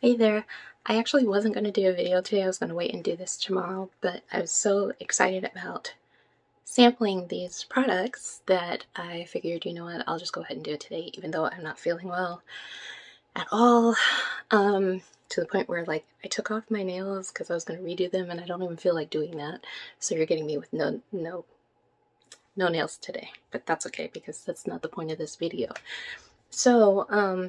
Hey there. I actually wasn't going to do a video today. I was going to wait and do this tomorrow, but I was so excited about sampling these products that I figured, you know what, I'll just go ahead and do it today, even though I'm not feeling well at all. To the point where, like, I took off my nails because I was going to redo them, and I don't even feel like doing that. So you're getting me with no nails today, but that's okay because that's not the point of this video. So,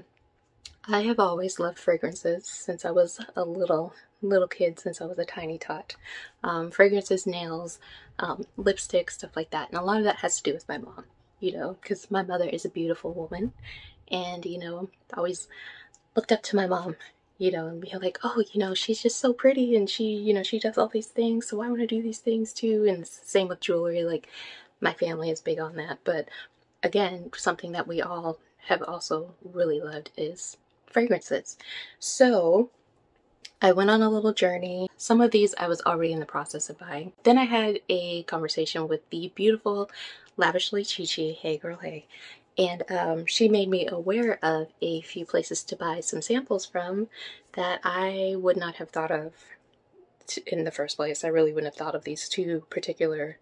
I have always loved fragrances since I was a little kid, since I was a tiny tot. Fragrances, nails, lipstick, stuff like that. And a lot of that has to do with my mom, you know, because my mother is a beautiful woman. And, you know, I always looked up to my mom, you know, and be like, oh, you know, she's just so pretty and she, you know, she does all these things, so I want to do these things too. And it's the same with jewelry. Like, my family is big on that. But again, something that we all have also really loved is fragrances. So I went on a little journey. Some of these I was already in the process of buying. Then I had a conversation with the beautiful Lavishly Chi-Chi, hey girl, hey. And she made me aware of a few places to buy some samples from that I would not have thought of in the first place. I really wouldn't have thought of these two particular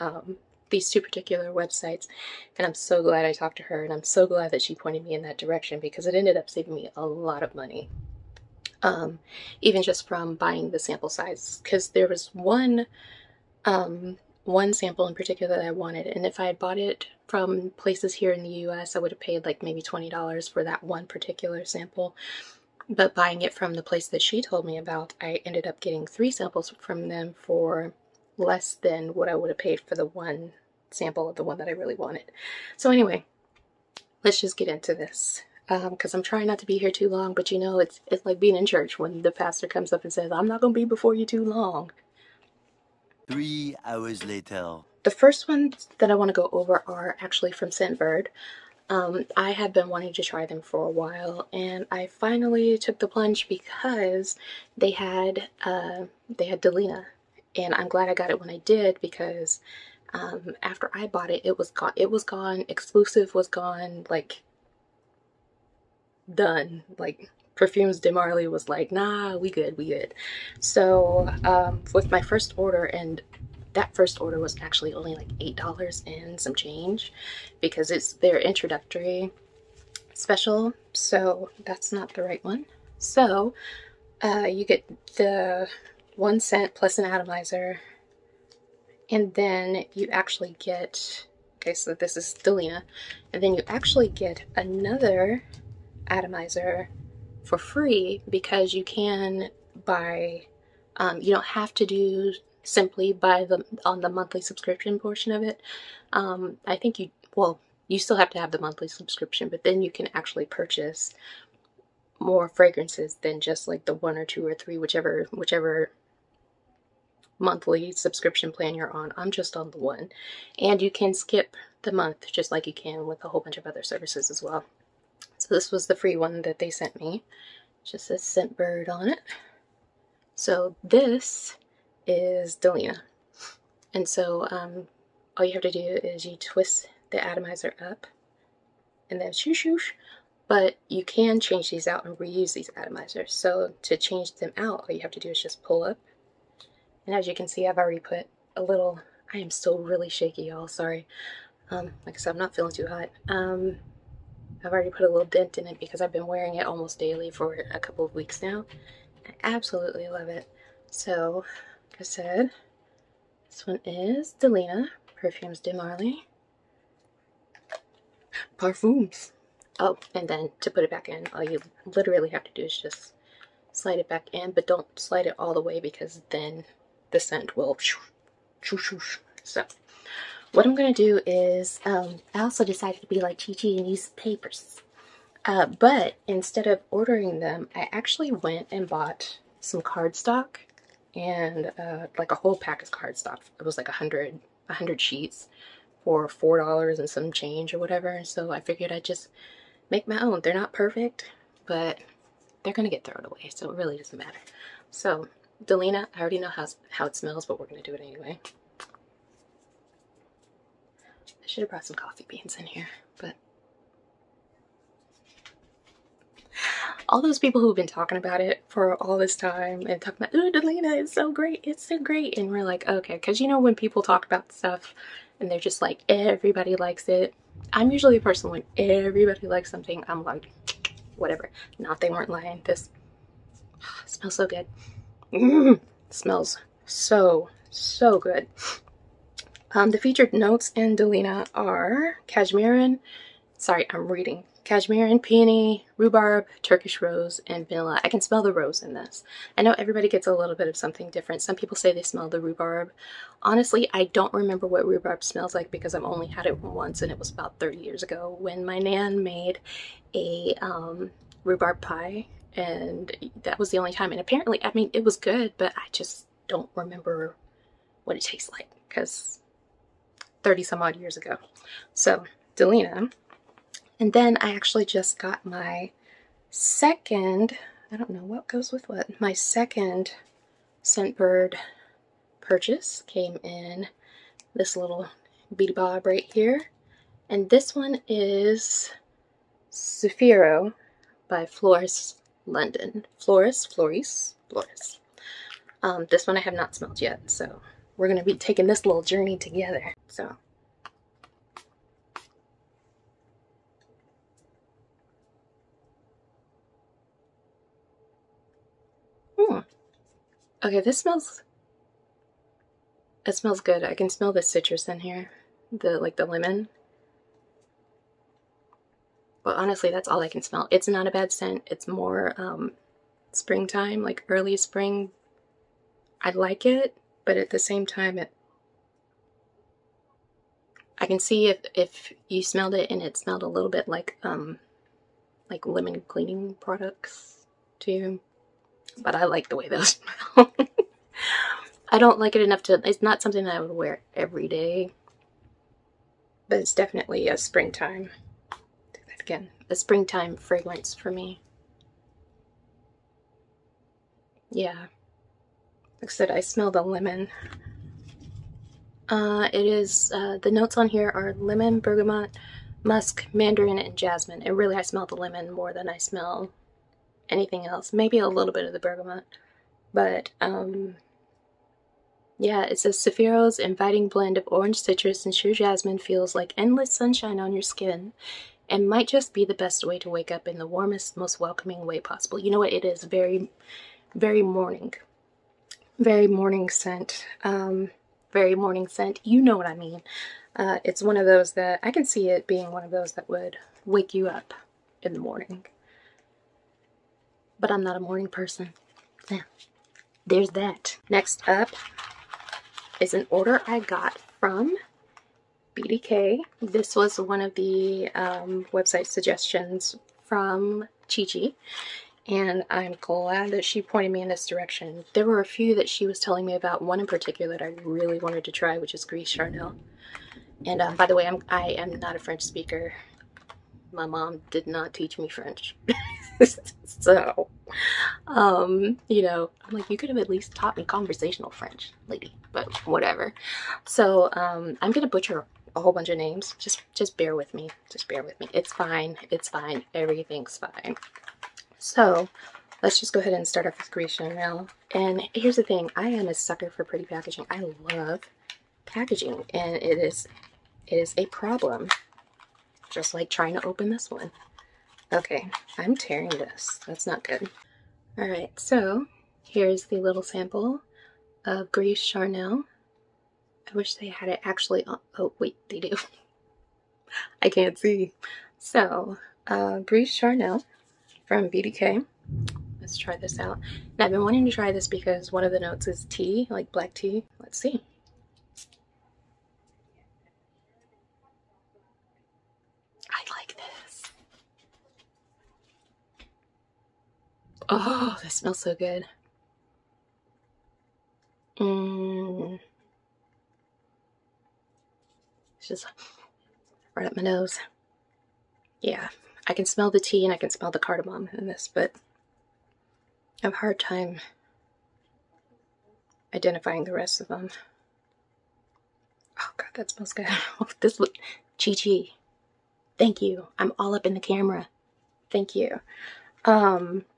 websites, and I'm so glad I talked to her, and I'm so glad that she pointed me in that direction because it ended up saving me a lot of money, even just from buying the sample size, because there was one sample in particular that I wanted, and if I had bought it from places here in the US, I would have paid like maybe $20 for that one particular sample. But buying it from the place that she told me about, I ended up getting 3 samples from them for less than what I would have paid for the one sample of the one that I really wanted. So anyway, let's just get into this, because I'm trying not to be here too long, but you know, it's like being in church when the pastor comes up and says, I'm not going to be before you too long. 3 hours later. The first ones that I want to go over are actually from Scentbird. I had been wanting to try them for a while, and I finally took the plunge because they had Delina, and I'm glad I got it when I did because after I bought it, it was gone. It was gone. Exclusive was gone. Like, done. Like, Perfumes de Marly was like, nah, we good. So with my first order, and that first order was actually only like $8 and some change because it's their introductory special, so that's not the right one. So you get the 1 scent plus an atomizer, and then you actually get, okay, so this is Delina, and then you actually get another atomizer for free because you can buy, you don't have to do simply buy them on the monthly subscription portion of it. I think you still have to have the monthly subscription, but then you can actually purchase more fragrances than just like the 1 or 2 or 3, whichever monthly subscription plan you're on. I'm just on the 1, and you can skip the month just like you can with a whole bunch of other services as well. So this was the free one that they sent me. It just says Scentbird on it. So this is Delina. And so all you have to do is you twist the atomizer up and then shoosh shoosh. But you can change these out and reuse these atomizers. So to change them out, all you have to do is just pull up. And as you can see, I've already put a little, I am still really shaky, y'all, sorry. Like I said, I'm not feeling too hot. I've already put a little dent in it because I've been wearing it almost daily for a couple of weeks now. I absolutely love it. So, like I said, this one is Delina, Perfumes de Marly. Parfums. Oh, and then to put it back in, all you literally have to do is just slide it back in, but don't slide it all the way because then the scent will shoosh. So, what I'm going to do is, I also decided to be like Chi-Chi and use papers. But instead of ordering them, I actually went and bought some cardstock and like a whole pack of cardstock. It was like 100 sheets for $4 and some change or whatever. And so I figured I'd just make my own. They're not perfect, but they're going to get thrown away, so it really doesn't matter. So, Delina, I already know how it smells, but we're going to do it anyway. I should have brought some coffee beans in here, but all those people who've been talking about it for all this time and talking about, oh, Delina, it's so great, it's so great. And we're like, okay, because you know when people talk about stuff and they're just like, everybody likes it. I'm usually a person when everybody likes something, I'm like, whatever. Not they weren't lying. This smells so good. Smells so, so good. The featured notes in Delina are cashmere, sorry, I'm reading. Cashmere, peony, rhubarb, Turkish rose, and vanilla. I can smell the rose in this. I know everybody gets a little bit of something different. Some people say they smell the rhubarb. Honestly, I don't remember what rhubarb smells like because I've only had it once, and it was about 30 years ago when my nan made a rhubarb pie, and that was the only time. And apparently, I mean, it was good, but I just don't remember what it tastes like because 30 some odd years ago. So, Delina. And then I actually just got my second, I don't know what goes with what, my second Scentbird purchase came in this little beady bob right here. And this one is Centiro by Floris, London. Floris. This one I have not smelled yet, so we're going to be taking this little journey together. So. Okay, it smells good. I can smell the citrus in here, the lemon. But honestly, that's all I can smell. It's not a bad scent. It's more springtime, like early spring. I like it, but at the same time, I can see if you smelled it and it smelled a little bit like lemon cleaning products too. But I like the way those smell. I don't like it enough to, it's not something that I would wear every day. But it's definitely a springtime, again, a springtime fragrance for me. Yeah. Like I said, I smell the lemon. It is, the notes on here are lemon, bergamot, musk, mandarin, and jasmine. And really I smell the lemon more than I smell anything else. Maybe a little bit of the bergamot. But, yeah, it says Centiro's inviting blend of orange citrus and sheer jasmine feels like endless sunshine on your skin and might just be the best way to wake up in the warmest, most welcoming way possible. You know what? It is very, very morning. Very morning scent. Very morning scent. You know what I mean. It's one of those that, I can see it being one of those that would wake you up in the morning. But I'm not a morning person. Yeah, there's that. Next up is an order I got from BDK. This was one of the website suggestions from Chi-Chi, and I'm glad that she pointed me in this direction. There were a few that she was telling me about, one in particular that I really wanted to try, which is Gris Charnel. And by the way, I am not a French speaker. My mom did not teach me French. So, you know, I'm like, you could have at least taught me conversational French, lady, but whatever. So, I'm gonna butcher a whole bunch of names. Just bear with me. Just bear with me. It's fine. It's fine. Everything's fine. So, let's just go ahead and start off with Gris Charnel. And here's the thing. I am a sucker for pretty packaging. I love packaging, and it is a problem. Just like trying to open this one. Okay, I'm tearing this. That's not good. Alright, so here's the little sample of Gris Charnel. I wish they had it actually on. Oh, wait, they do. I can't see. So, Gris Charnel from BDK. Let's try this out. And I've been wanting to try this because one of the notes is tea, like black tea. Let's see. Oh, that smells so good. It's just right up my nose. Yeah, I can smell the tea and I can smell the cardamom in this, but I have a hard time identifying the rest of them. Oh god, that smells good. This look, Chi-Chi. Thank you. I'm all up in the camera. Thank you.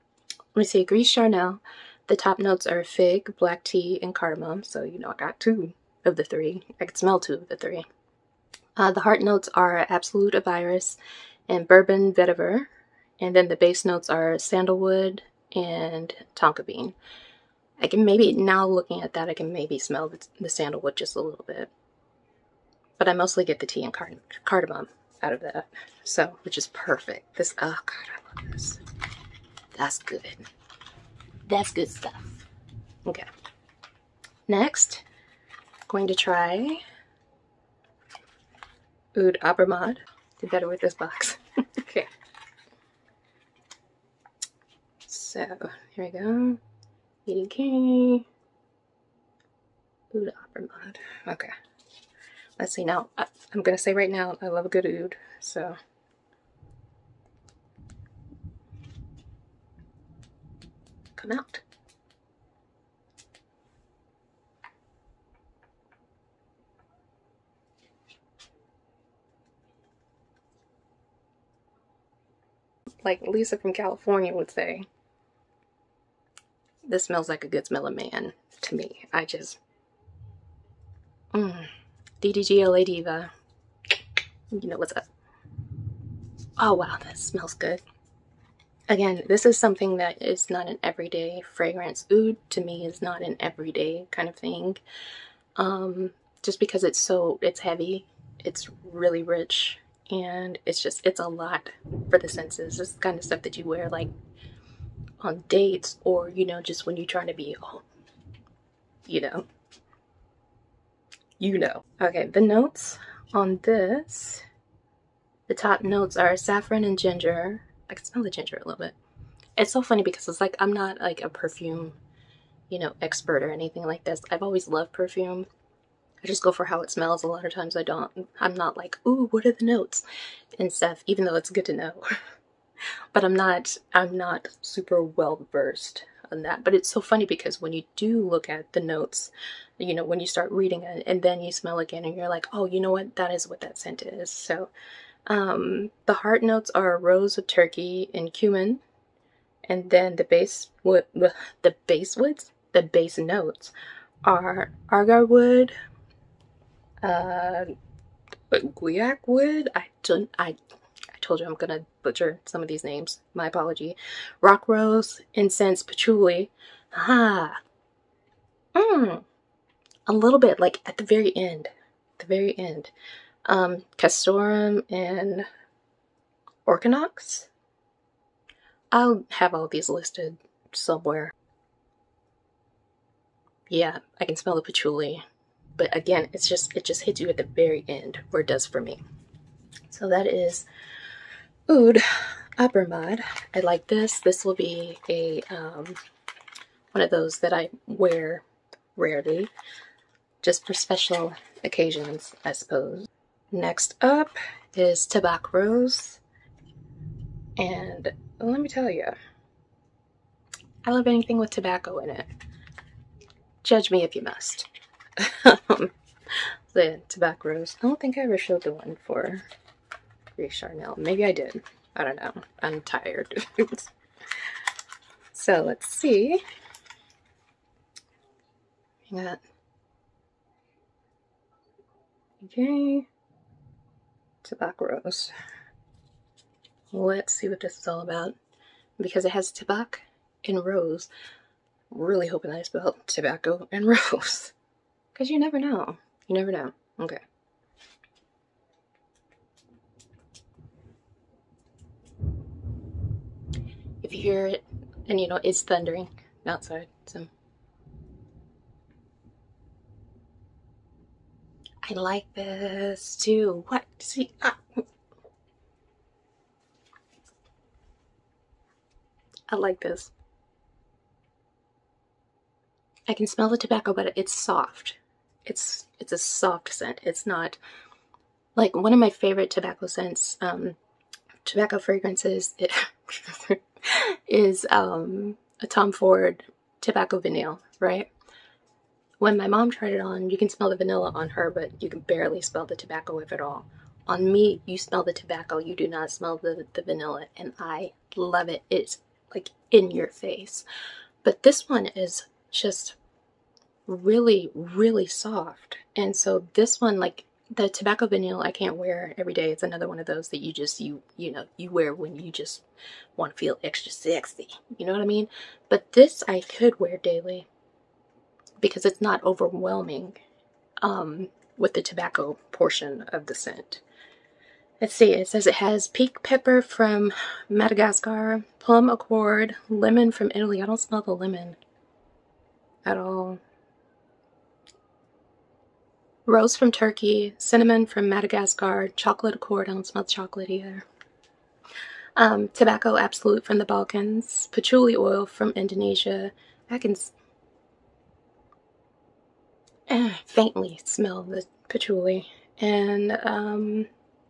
Let me see, Gris Charnel. The top notes are fig, black tea, and cardamom. So, you know, I got 2 of the 3. I could smell 2 of the 3. The heart notes are Absolute Virus and Bourbon Vetiver. And then the base notes are sandalwood and tonka bean. I can maybe, now looking at that, I can maybe smell the sandalwood just a little bit. But I mostly get the tea and cardamom out of that. So, which is perfect. This, oh God, I love this. That's good. That's good stuff. Okay. Next, I'm going to try Oud Abramad. Did better with this box. Okay. So, here we go. BDK. Oud Abramad. Okay. Let's see now. I'm going to say right now, I love a good oud. So, come out. Like Lisa from California would say, this smells like a good smelling man to me. I just, DDGLA Diva. You know what's up. Oh wow, that smells good. Again, this is something that is not an everyday fragrance. Oud to me is not an everyday kind of thing. Just because it's heavy, it's really rich, and it's a lot for the senses. It's the kind of stuff that you wear like on dates, or, you know, just when you're trying to be, you know. Okay, the notes on this, the top notes are saffron and ginger. I can smell the ginger a little bit. It's so funny because it's like, I'm not like a perfume, you know, expert or anything like this. I've always loved perfume. I just go for how it smells. A lot of times I'm not like, ooh, what are the notes and stuff, even though it's good to know. But I'm not super well versed on that. But it's so funny because when you do look at the notes, you know, when you start reading it and then you smell again and you're like, oh, you know what, that is what that scent is. So the heart notes are rose of turkey and cumin, and then the base notes are agar wood, guaiac wood. I told you I'm gonna butcher some of these names. My apology. Rock rose, incense, patchouli. A little bit like at the very end. Castoreum and Orchinox. I'll have all these listed somewhere. Yeah, I can smell the patchouli. But again, it just hits you at the very end, or it does for me. So that is Oud Abramad. I like this. This will be a one of those that I wear rarely, just for special occasions, I suppose. Next up is Tabac Rose, and let me tell you, I love anything with tobacco in it. Judge me if you must. The Tabac Rose. I don't think I ever showed the one for Gris Charnel. Maybe I did. I don't know. I'm tired. So let's see. Hang on. Okay. Tabac Rose. Let's see what this is all about. Because it has tabac and rose. I'm really hoping I spelled tobacco and rose. Because you never know. You never know. Okay. If you hear it, and you know, it's thundering outside, so. I like this too. What? See? I like this. I can smell the tobacco, but it's soft. It's a soft scent. It's not like one of my favorite tobacco scents, tobacco fragrances is a Tom Ford tobacco vanille, right? When my mom tried it on, you can smell the vanilla on her, but you can barely smell the tobacco, if at all. On me, you smell the tobacco, you do not smell the vanilla, and I love it. It's like in your face. But this one is just really, really soft. And so this one, like the tobacco vanille, I can't wear every day. It's another one of those that you know, you wear when you just want to feel extra sexy. You know what I mean? But this I could wear daily because it's not overwhelming with the tobacco portion of the scent. Let's see, it says it has pink pepper from Madagascar, plum accord, lemon from Italy. I don't smell the lemon at all. Rose from Turkey, cinnamon from Madagascar, chocolate accord. I don't smell chocolate either. Tobacco absolute from the Balkans, patchouli oil from Indonesia. I can faintly smell the patchouli. And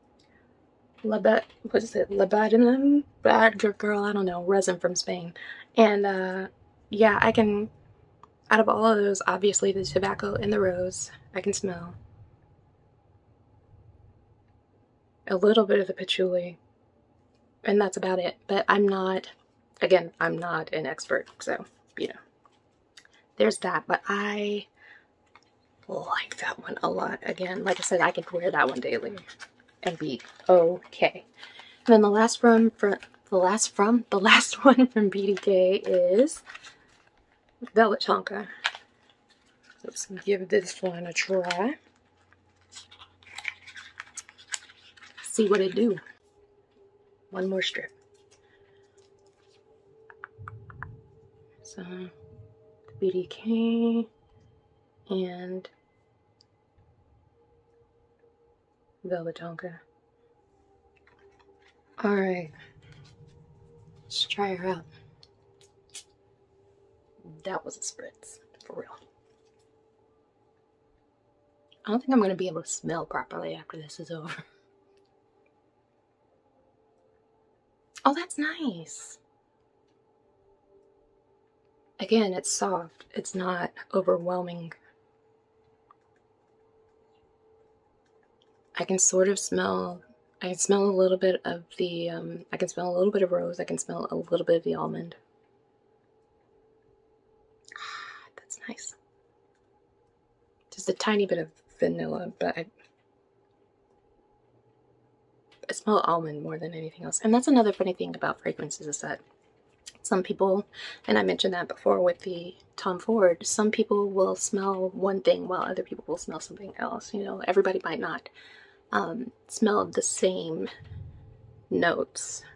what is it? Labadinum? Bad girl, I don't know. Resin from Spain. And yeah, I can, out of all of those, obviously the tobacco and the rose, I can smell. A little bit of the patchouli. And that's about it. But I'm not, again, I'm not an expert. So, you know, there's that. But I like that one a lot. Again, like I said, I could wear that one daily and be okay. And then the last one from BDK is Velvet Tonka. Let's give this one a try. See what it do. One more strip. So BDK and Velvet Tonka. Alright, let's try her out. That was a spritz, for real. I don't think I'm going to be able to smell properly after this is over. Oh, that's nice. Again, it's soft. It's not overwhelming. I can sort of smell, I can smell a little bit of the, I can smell a little bit of rose. I can smell a little bit of the almond. That's nice. Just a tiny bit of vanilla, but I smell almond more than anything else. And that's another funny thing about fragrances is that some people, and I mentioned that before with the Tom Ford, some people will smell one thing while other people will smell something else. You know, everybody might not smell the same notes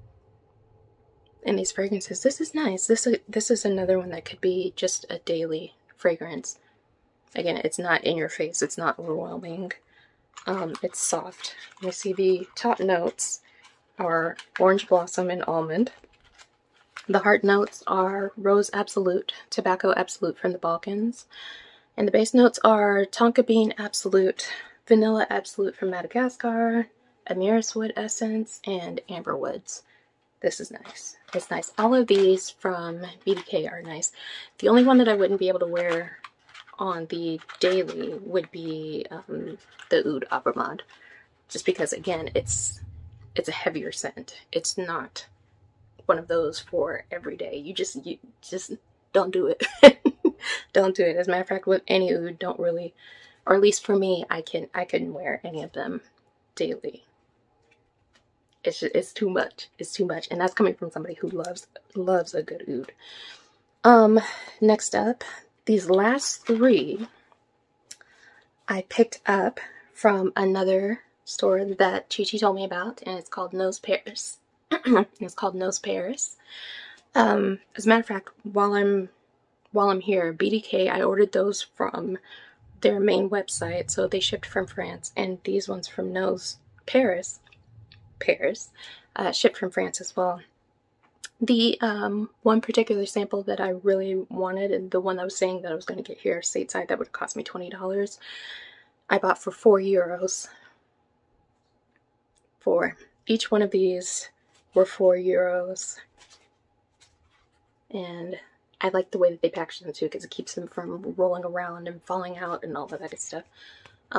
in these fragrances. This is nice. This is another one that could be just a daily fragrance. Again, it's not in your face. It's not overwhelming. It's soft. You see the top notes are orange blossom and almond. The heart notes are rose absolute, tobacco absolute from the Balkans. And the base notes are tonka bean absolute, vanilla absolute from Madagascar, Amiris wood essence, and amber woods. This is nice. It's nice. All of these from BDK are nice. The only one that I wouldn't be able to wear on the daily would be the Oud Abramad. Just because, again, it's a heavier scent. It's not one of those for every day. You just don't do it. Don't do it. As a matter of fact, with any oud, don't really, or at least for me, I couldn't wear any of them daily. It's too much. It's too much, and that's coming from somebody who loves a good oud. Next up, these last three I picked up from another store that Chi Chi told me about, and it's called Nose Paris. It's called Nose Paris. As a matter of fact, while I'm here, BDK, I ordered those from their main website, so they shipped from France, and these ones from Nose Paris, shipped from France as well. The one particular sample that I really wanted, and the one I was saying that I was going to get here stateside that would cost me $20, I bought for €4. For each one of these were €4, and I like the way that they package them too, because it keeps them from rolling around and falling out and all of that good stuff.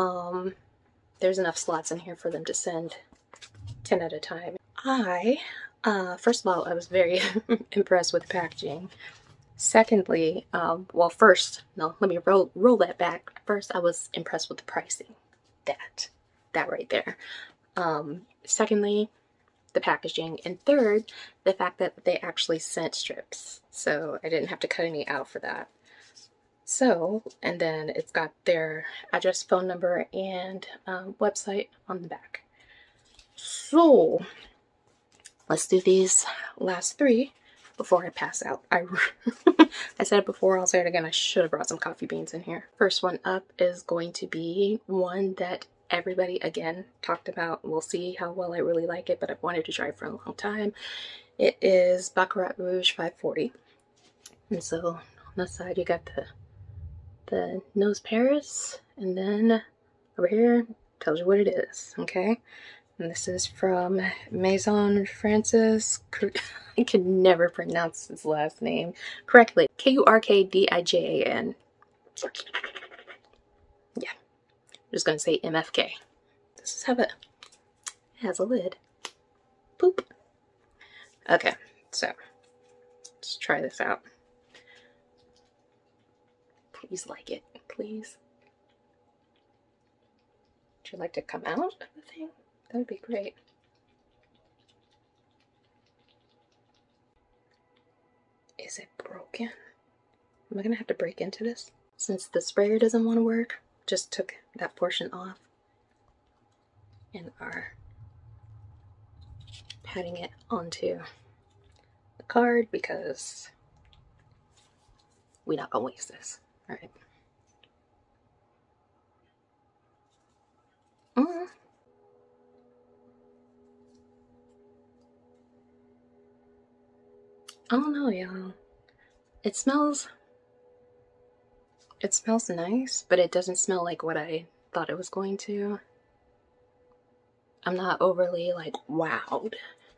There's enough slots in here for them to send 10 at a time. I First of all, I was very impressed with the packaging. Secondly, well, first, no, let me roll that back. First, I was impressed with the pricing. That right there. Secondly, the packaging, and third, the fact that they actually sent strips, so I didn't have to cut any out for that. So, and then it's got their address, phone number, and website on the back. So, let's do these last three before I pass out. I said it before, I'll say it again, I should have brought some coffee beans in here. First one up is going to be one that everybody, again, talked about. We'll see how well I really like it, but I've wanted to try it for a long time. It is Baccarat Rouge 540. And so on the side you got the nose Paris, and then over here tells you what it is, okay? And this is from Maison Francis. I can never pronounce his last name correctly. Kurkdjian. Yeah, I'm just gonna say MFK. This is how it has a lid. Boop. Okay, so let's try this out. Please like it, please. Would you like to come out of the thing? That would be great. Is it broken? Am I gonna have to break into this? Since the sprayer doesn't want to work, just took that portion off and are patting it onto the card because we're not gonna waste this. All right. I don't know, y'all. It smells nice, but it doesn't smell like what I thought it was going to. I'm not overly like wowed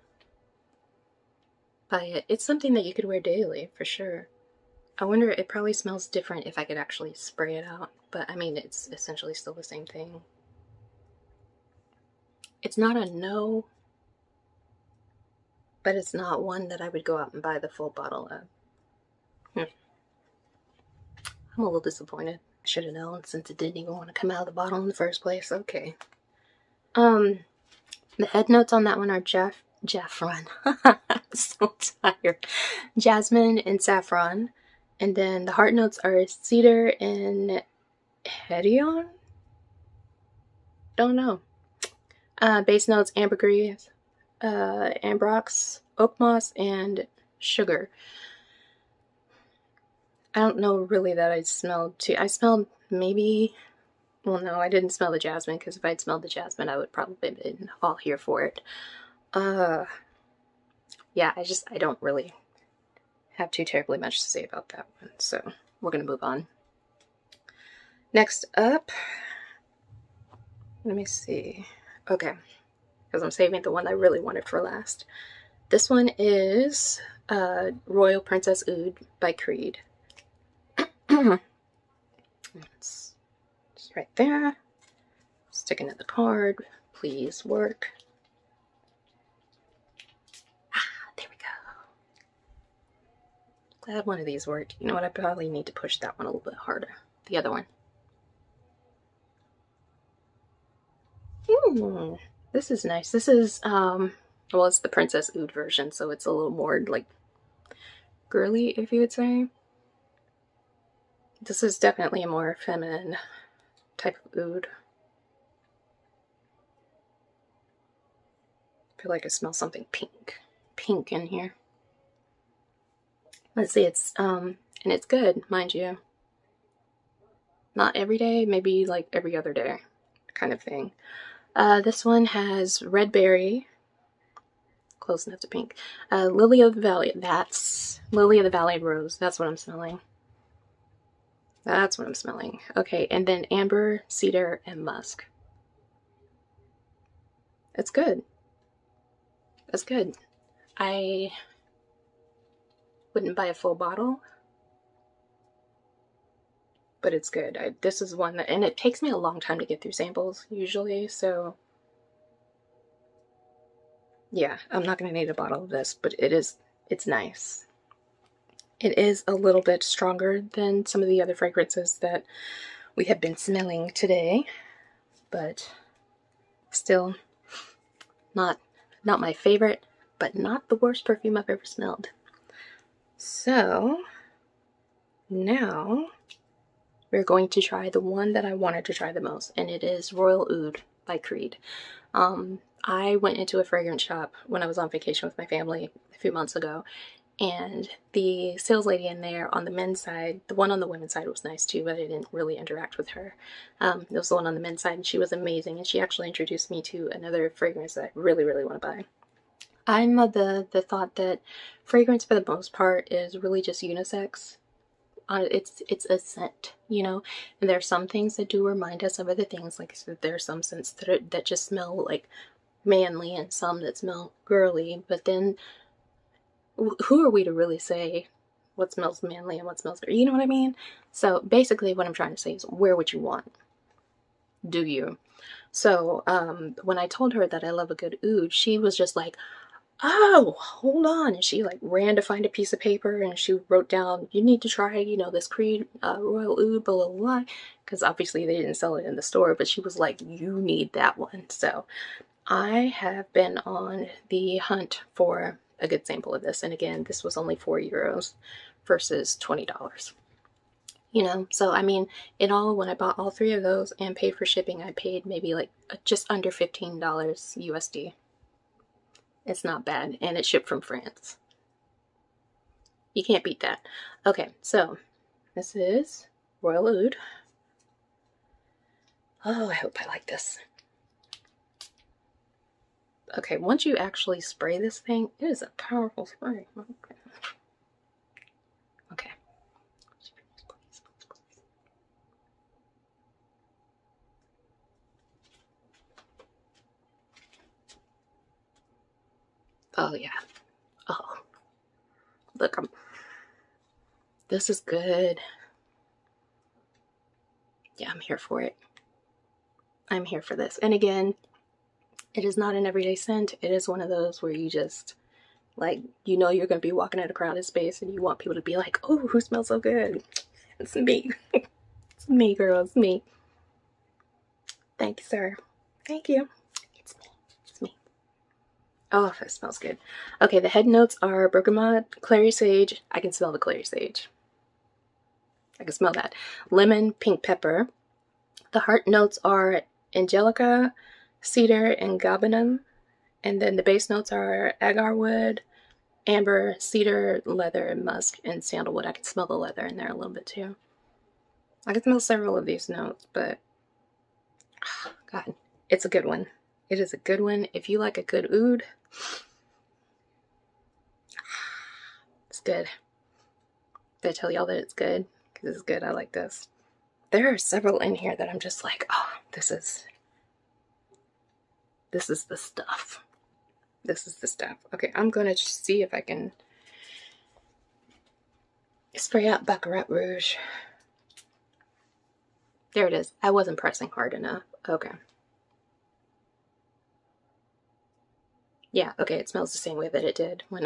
by it. It's something that you could wear daily for sure. I wonder, it probably smells different if I could actually spray it out, but I mean, it's essentially still the same thing. It's not a no, but it's not one that I would go out and buy the full bottle of. I'm a little disappointed. I should have known since it didn't even want to come out of the bottle in the first place. Okay. The head notes on that one are Jaffron. I'm so tired. Jasmine and saffron. And then the heart notes are cedar and hedion? Don't know. Base notes, ambergris, ambrox, oak moss, and sugar. I don't know really that I smelled too. I smelled maybe, well no, I didn't smell the jasmine, because if I'd smelled the jasmine I would probably have been all here for it. Yeah, I don't really have too terribly much to say about that one, so we're gonna move on. Next up, let me see. Okay, because I'm saving the one I really wanted for last. This one is Royal Princess Oud by Creed. It's just right there. Sticking to the card. Please work. There we go. Glad one of these worked. You know what? I probably need to push that one a little bit harder. The other one. This is nice. This is, well, it's the Princess Oud version, so it's a little more, like, girly, if you would say. This is definitely a more feminine type of oud. I feel like I smell something pink in here. Let's see, it's, and it's good, mind you. Not every day, maybe like every other day kind of thing. This one has red berry, close enough to pink. Lily of the Valley, that's Lily of the Valley rose, that's what I'm smelling. That's what I'm smelling. Okay, and then amber, cedar, and musk. It's good. It's good. I wouldn't buy a full bottle, but it's good. This is one that, and it takes me a long time to get through samples usually, so Yeah, I'm not going to need a bottle of this, but it's nice. It is a little bit stronger than some of the other fragrances that we have been smelling today, but still not my favorite, but not the worst perfume I've ever smelled. So now we're going to try the one that I wanted to try the most, and it is Royal Oud by Creed. I went into a fragrance shop when I was on vacation with my family a few months ago, and the sales lady in there on the men's side, the one on the women's side was nice too, but I didn't really interact with her. It was the one on the men's side, and she was amazing, and she actually introduced me to another fragrance that I really, really want to buy. I'm of the thought that fragrance for the most part is really just unisex. It's a scent, you know, and there are some things that do remind us of other things. Like I said, there are some scents that just smell like manly and some that smell girly, but then who are we to really say what smells manly and what smells girly? You know what I mean? So basically what I'm trying to say is, wear what you want. Do you? So when I told her that I love a good oud, she was just like, oh, hold on. And she like ran to find a piece of paper and she wrote down, you need to try, you know, this Creed Royal Oud, blah, blah, blah. Because obviously they didn't sell it in the store, but she was like, you need that one. So I have been on the hunt for a good sample of this. And again, this was only €4 versus $20. You know, so I mean, in all, when I bought all three of those and paid for shipping, I paid maybe like just under $15 USD. It's not bad, and it shipped from France. You can't beat that. Okay, so this is Royal Oud. Oh, I hope I like this. Okay, once you actually spray this thing, it is a powerful spray. Okay. Oh, yeah. Oh. Look, this is good. Yeah, I'm here for it. I'm here for this. And again, it is not an everyday scent. It is one of those where you just, like, you know you're going to be walking in a crowded space and you want people to be like, oh, who smells so good? It's me. It's me, girl. It's me. Thank you, sir. Thank you. It's me. It's me. Oh, that smells good. Okay, the head notes are bergamot, clary sage. I can smell the clary sage. I can smell that. Lemon, pink pepper. The heart notes are angelica, cedar, and galbanum. And then the base notes are agar wood, amber, cedar, leather, and musk, and sandalwood. I can smell the leather in there a little bit too. I can smell several of these notes, but oh, God, it's a good one. It is a good one. If you like a good oud, it's good. Did I tell y'all that it's good? Because it's good. I like this. There are several in here that I'm just like, oh, this is the stuff. This is the stuff. Okay, I'm going to see if I can spray out Baccarat Rouge. There it is. I wasn't pressing hard enough. Okay. Yeah, okay, it smells the same way that it did when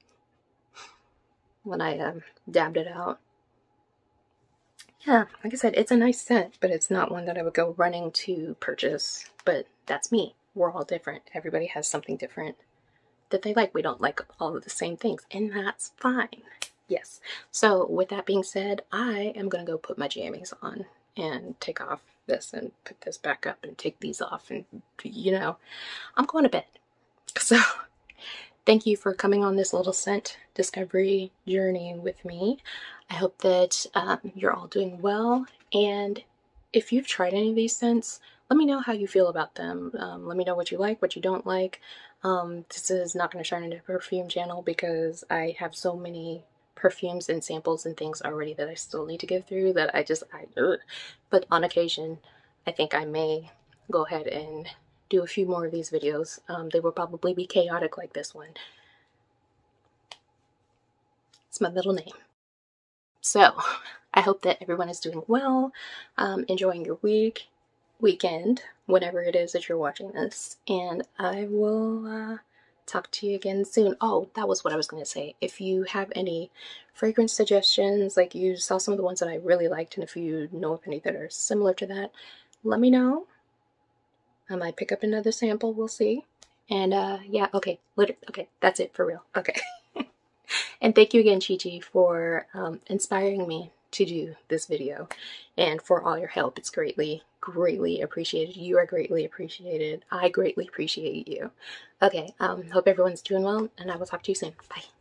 I dabbed it out. Yeah, like I said, it's a nice scent, but it's not one that I would go running to purchase. But that's me. We're all different. Everybody has something different that they like. We don't like all of the same things, and that's fine. Yes. So with that being said, I am going to go put my jammies on and take off this and put this back up and take these off, and, you know, I'm going to bed. So thank you for coming on this little scent discovery journey with me. I hope that you're all doing well, and if you've tried any of these scents, let me know how you feel about them. Let me know what you like, what you don't like. This is not going to turn into a perfume channel because I have so many perfumes and samples and things already that I still need to go through that but on occasion, I think I may go ahead and do a few more of these videos. They will probably be chaotic like this one. It's my middle name. So, I hope that everyone is doing well, enjoying your weekend, whenever it is that you're watching this, and I will talk to you again soon. Oh, that was what I was going to say. If you have any fragrance suggestions, like you saw some of the ones that I really liked, and if you know of any that are similar to that, let me know. I might pick up another sample, we'll see. And yeah, okay, okay, that's it for real. Okay. And thank you again, Chi-Chi, for inspiring me to do this video and for all your help. It's greatly, greatly appreciated. You are greatly appreciated. I greatly appreciate you. Okay, hope everyone's doing well, and I will talk to you soon. Bye.